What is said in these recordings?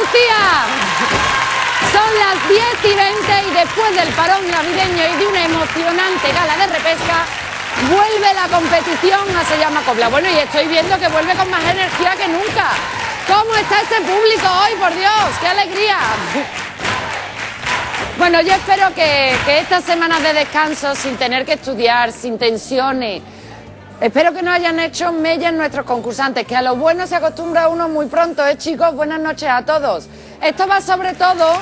Andalucía! Son las 10:20 y después del parón navideño y de una emocionante gala de repesca, vuelve la competición a Se Llama Copla. Bueno, y estoy viendo que vuelve con más energía que nunca. ¿Cómo está este público hoy, por Dios? ¡Qué alegría! Bueno, yo espero que estas semanas de descanso, sin tener que estudiar, sin tensiones, espero que no hayan hecho mella en nuestros concursantes, que a lo bueno se acostumbra uno muy pronto, ¿eh, chicos? Buenas noches a todos. Esto va sobre todo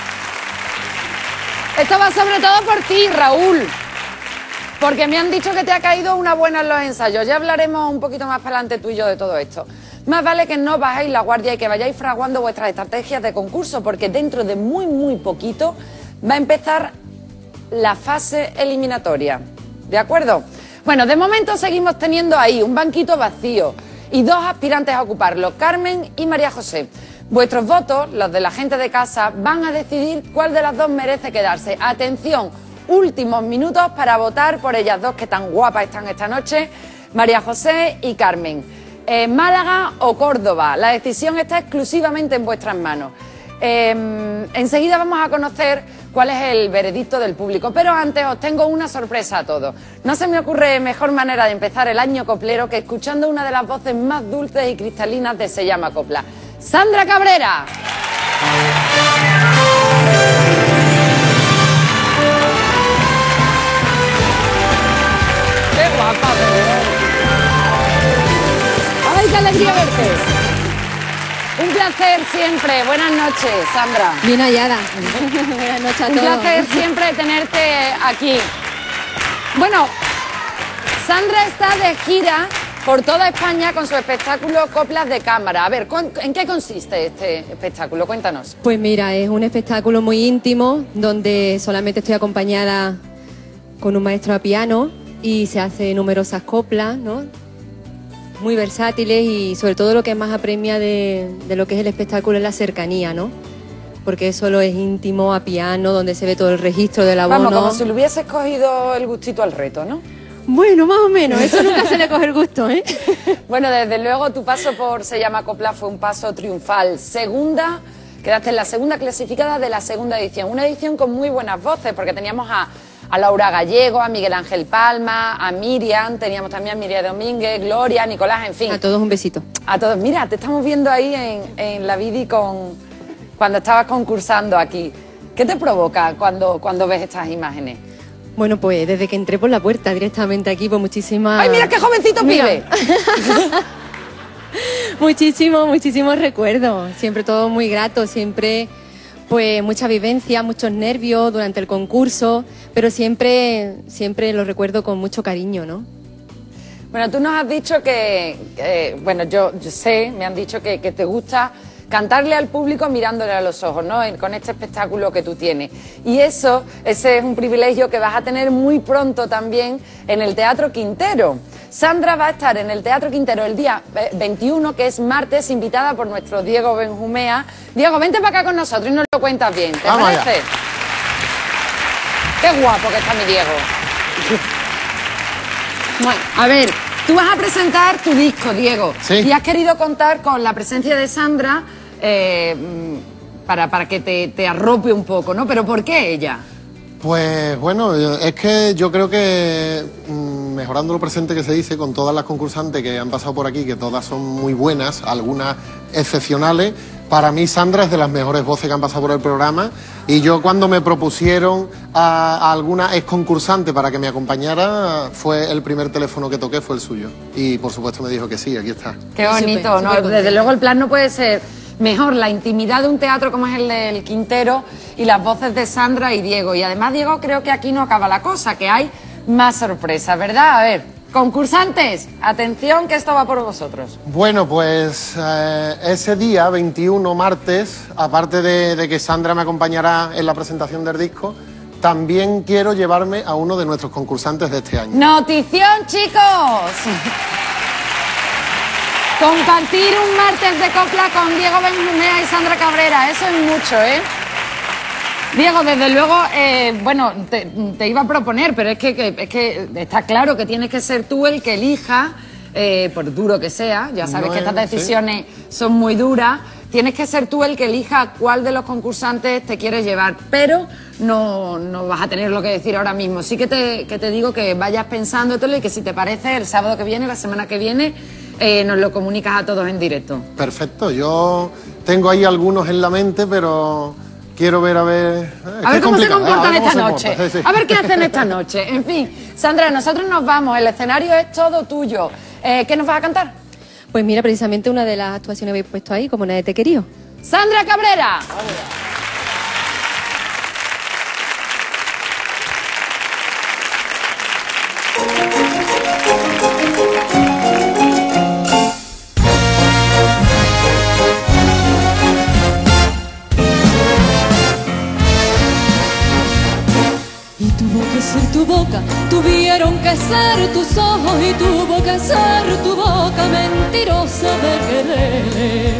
por ti, Raúl, porque me han dicho que te ha caído una buena en los ensayos. Ya hablaremos un poquito más para adelante tú y yo de todo esto. Más vale que no bajéis la guardia y que vayáis fraguando vuestras estrategias de concurso, porque dentro de muy poquito va a empezar la fase eliminatoria. ¿De acuerdo? Bueno, de momento seguimos teniendo ahí un banquito vacío y dos aspirantes a ocuparlo, Carmen y María José. Vuestros votos, los de la gente de casa, van a decidir cuál de las dos merece quedarse. Atención, últimos minutos para votar por ellas dos que tan guapas están esta noche, María José y Carmen. Málaga o Córdoba, la decisión está exclusivamente en vuestras manos. Enseguida vamos a conocer cuál es el veredicto del público, pero antes os tengo una sorpresa a todos. No se me ocurre mejor manera de empezar el año coplero que escuchando una de las voces más dulces y cristalinas de Se Llama Copla. ¡Sandra Cabrera! ¡Qué guapa! ¡Ay, qué alegría verte! Un placer siempre. Buenas noches, Sandra. Bien hallada. Buenas noches a todos. Un placer siempre tenerte aquí. Bueno, Sandra está de gira por toda España con su espectáculo Coplas de Cámara. A ver, ¿en qué consiste este espectáculo? Cuéntanos. Pues mira, es un espectáculo muy íntimo donde solamente estoy acompañada con un maestro a piano y se hacen numerosas coplas, ¿no? Muy versátiles, y sobre todo lo que más apremia de lo que es el espectáculo es la cercanía, ¿no? Porque solo es íntimo, a piano, donde se ve todo el registro del abono. Vamos, como si le hubieses cogido el gustito al reto, ¿no? Bueno, más o menos, eso nunca se le coge el gusto, ¿eh? Bueno, desde luego tu paso por Se Llama Copla fue un paso triunfal. Quedaste en la segunda clasificada de la segunda edición. Una edición con muy buenas voces, porque teníamos a Laura Gallego, a Miguel Ángel Palma, a Miriam, teníamos también a Miriam Domínguez, Gloria, Nicolás, en fin. A todos un besito. A todos. Mira, te estamos viendo ahí en la Vidi cuando estabas concursando aquí. ¿Qué te provoca cuando ves estas imágenes? Bueno, pues desde que entré por la puerta directamente aquí, pues muchísimas... ¡Ay, mira qué jovencito pibe! Muchísimos recuerdos. Siempre todo muy grato, siempre... Pues mucha vivencia, muchos nervios durante el concurso, pero siempre lo recuerdo con mucho cariño, ¿no? Bueno, tú nos has dicho bueno, yo sé, me han dicho que te gusta cantarle al público mirándole a los ojos, ¿no? Con este espectáculo que tú tienes. Y ese es un privilegio que vas a tener muy pronto también en el Teatro Quintero. Sandra va a estar en el Teatro Quintero el día 21, que es martes, invitada por nuestro Diego Benjumea. Diego, vente para acá con nosotros y nos lo cuentas bien, ¿te parece? Qué guapo que está mi Diego. Bueno, a ver, tú vas a presentar tu disco, Diego. Sí. Y has querido contar con la presencia de Sandra para que te arrope un poco, ¿no? Pero ¿por qué ella? Pues bueno, es que yo creo que mejorando lo presente que se dice, con todas las concursantes que han pasado por aquí, que todas son muy buenas, algunas excepcionales, para mí Sandra es de las mejores voces que han pasado por el programa, y yo cuando me propusieron a alguna ex concursante para que me acompañara, fue el primer teléfono que toqué, fue el suyo, y por supuesto me dijo que sí, aquí está. Qué bonito, ¿no? Desde luego el plan no puede ser mejor, la intimidad de un teatro como es el del Quintero y las voces de Sandra y Diego. Y además, Diego, creo que aquí no acaba la cosa, que hay más sorpresas, ¿verdad? A ver, concursantes, atención que esto va por vosotros. Bueno, pues ese día, 21, martes, aparte de que Sandra me acompañará en la presentación del disco, también quiero llevarme a uno de nuestros concursantes de este año. ¡Notición, chicos! Compartir un martes de copla con Diego Benjumea y Sandra Cabrera, eso es mucho, ¿eh? Diego, desde luego, bueno, te iba a proponer, pero es que está claro que tienes que ser tú el que elija, por duro que sea, ya sabes que estas decisiones son muy duras, tienes que ser tú el que elija a cuál de los concursantes te quieres llevar, pero no vas a tener lo que decir ahora mismo. Sí que te digo que vayas pensándotelo y que si te parece el sábado que viene, la semana que viene, nos lo comunicas a todos en directo. Perfecto, yo tengo ahí algunos en la mente, pero quiero ver, a ver cómo se comportan esta noche. Sí, sí. A ver qué hacen esta noche. En fin, Sandra, nosotros nos vamos, el escenario es todo tuyo. ¿Qué nos vas a cantar? Pues mira, precisamente una de las actuaciones que habéis puesto ahí, como Nadie te quería. ¡Sandra Cabrera! Y tuvo que ser tu boca, tuvieron que ser tus ojos y tuvo que ser tu boca mentirosa de quererle.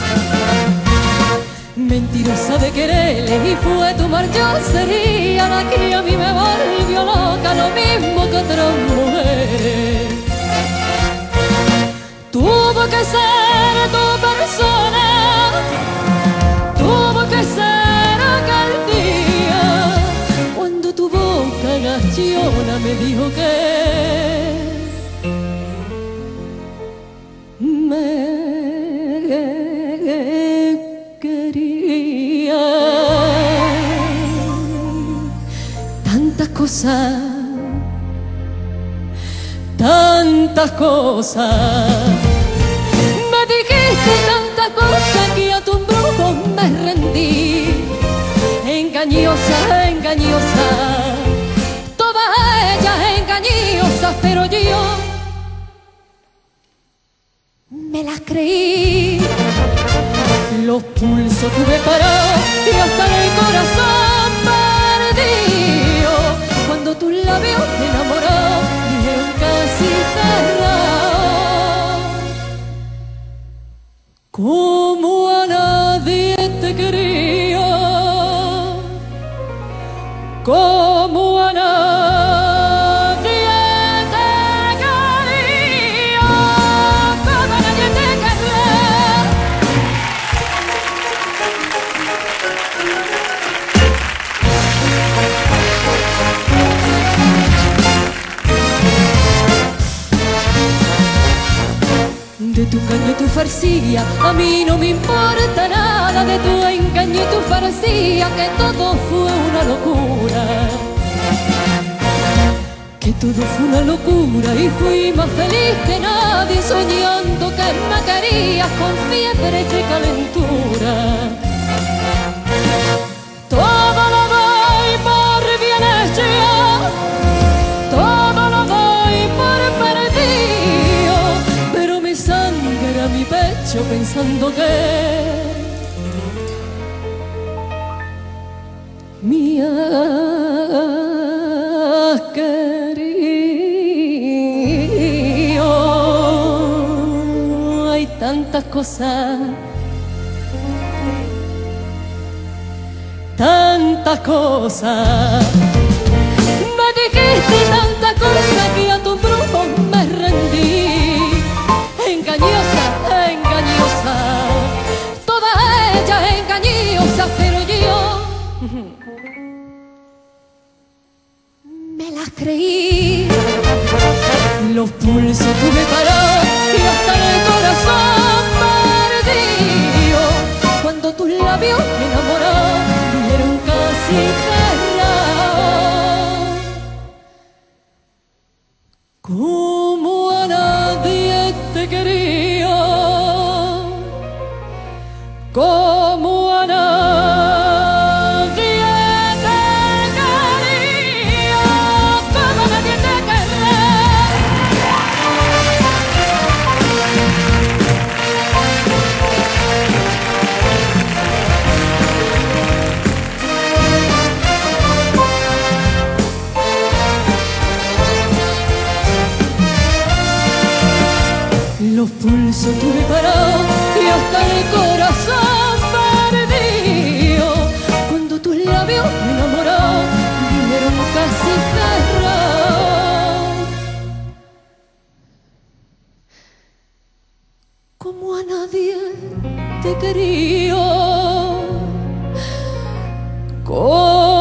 Mentirosa de quererle y fue tu marchosería la que a mí me volvió loca, lo mismo que otras mujeres. Tuvo que ser tu persona, tuvo que ser aquel día cuando tu boca gachiona me dijo que me quería. Tantas cosas, tantas cosas, me dijiste tantas cosas que a tu embrujo me rendí. Engañosa, engañosa, todas ellas engañosas, pero yo me las creí. Los pulsos tuve parados y hasta el corazón perdido cuando tus labios me enamoraron, dijeron casi cerrados. Como a nadie te quería, como a nadie te quería, como a nadie te quería. De tu engaño y tu farcía, a mí no me importa nada. De tu engaño y tu farcía, que todo fue una locura. Que todo fue una locura y fui más feliz que nadie, soñando que me querías con fiebre y calentura. Todo lo doy por bien hecho, todo lo doy por perdido, pero me sangra mi pecho pensando que me has querido. Hay tantas cosas, tantas cosas, me dijiste tantas cosas que a tu brujo me rendí. Engañosa, engañosa, todas ellas engañosas, pero yo me las creí. Los pulsos tuve parados y hasta el corazón perdido cuando tus labios me enamoraron, dijeron casi cerrados. Como a nadie te quería, como a nadie te quería, como a nadie te quería. Los pulsos tuve parados y hasta el corazón perdido cuando tus labios me enamoraron, dijeron casi cerrados. Como a nadie te quería. Con